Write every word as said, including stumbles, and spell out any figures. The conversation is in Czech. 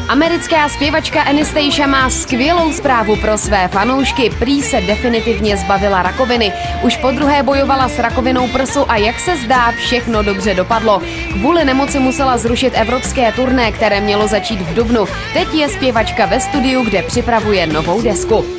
Americká zpěvačka Anastacia má skvělou zprávu pro své fanoušky. Prý se definitivně zbavila rakoviny. Už podruhé bojovala s rakovinou prsu a jak se zdá, všechno dobře dopadlo. Kvůli nemoci musela zrušit evropské turné, které mělo začít v dubnu. Teď je zpěvačka ve studiu, kde připravuje novou desku.